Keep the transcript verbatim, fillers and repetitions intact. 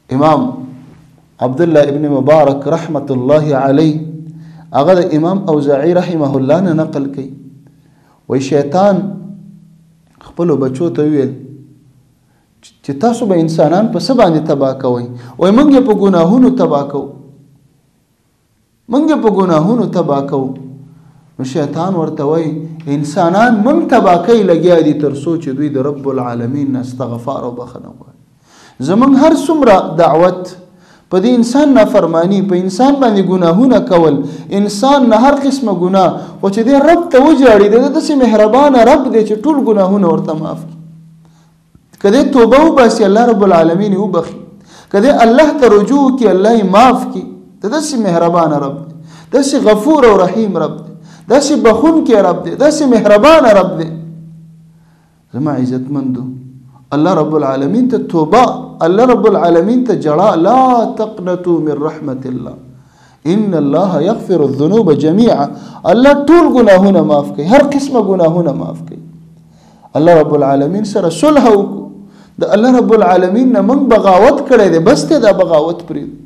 امام عبد الله ابن مبارک رحمت الله علی هغه د امام اوزاعی رحمه الله نه نقل کوي وای شیطان خپل بچو ته ویل چې تاسو به انسانان په څه باندې تباه کوئ وای موږ یې په ګناهونو تباه کوو موږ یې په ګناهونو تباه کوو نو شیطان ورته وای انسانان موږ تباه کوي لګیا دي تر څو چې دوی د رب العالمین نه استغفار او بخښنه وغواړي زموږ هر څومره دعوت په دې انسان نافرمانی په انسان باندې ګناهونه کول انسان نه هر قسمه ګناه خو چې دې رب ته وجاړي د داسې مهربانه رب دی چې ټول ګناهونه ورته معاف کړي کله توبه وباسي الله رب العالمین وبخي کله الله ته رجوع کوي الله یې معاف کړي داسې مهربانه رب دی داسې غفور او رحیم رب دی داسې بخونکی رب دی داسې مهربانه رب دی زما عزتمندو الله رب العالمین ته توبه الله رب العالمین ته جړه لا تقنطوا من رحمت الله ان الله يغفر الذنوب جميعا الله ټول ګناهونه معاف کوي هر قسمه ګناهونه معاف کوي الله رب العالمین سره صلح وکړو د الله رب العالمین نه موږ بغاوت کړی دی بس ته دا بغاوت پرېږدو